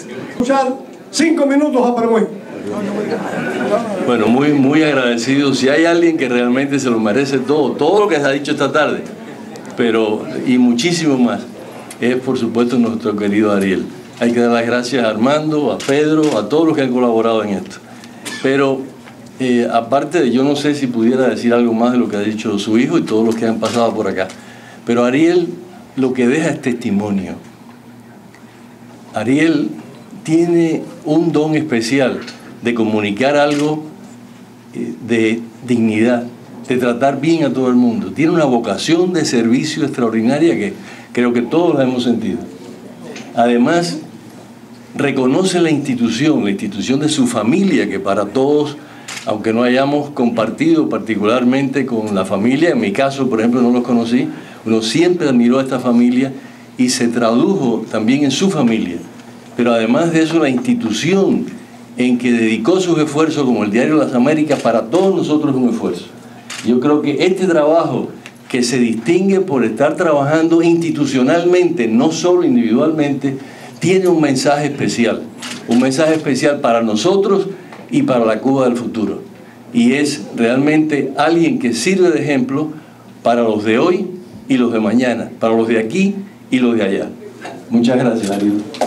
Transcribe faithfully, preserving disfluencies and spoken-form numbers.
Escuchar cinco minutos a Permuy. Bueno, muy, muy agradecido. Si hay alguien que realmente se lo merece todo, todo lo que se ha dicho esta tarde, pero y muchísimo más, es por supuesto nuestro querido Ariel. Hay que dar las gracias a Armando, a Pedro, a todos los que han colaborado en esto. Pero eh, aparte de, yo no sé si pudiera decir algo más de lo que ha dicho su hijo y todos los que han pasado por acá, pero Ariel lo que deja es testimonio. Ariel tiene un don especial de comunicar algo de dignidad, de tratar bien a todo el mundo. Tiene una vocación de servicio extraordinaria que creo que todos la hemos sentido. Además, reconoce la institución, la institución de su familia, que para todos, aunque no hayamos compartido particularmente con la familia, en mi caso, por ejemplo, no los conocí, uno siempre admiró a esta familia y se tradujo también en su familia. Pero además de eso, la institución en que dedicó sus esfuerzos, como el Diario de las Américas, para todos nosotros es un esfuerzo. Yo creo que este trabajo, que se distingue por estar trabajando institucionalmente, no solo individualmente, tiene un mensaje especial, un mensaje especial para nosotros y para la Cuba del futuro. Y es realmente alguien que sirve de ejemplo para los de hoy y los de mañana, para los de aquí y los de allá. Muchas gracias, Ariel.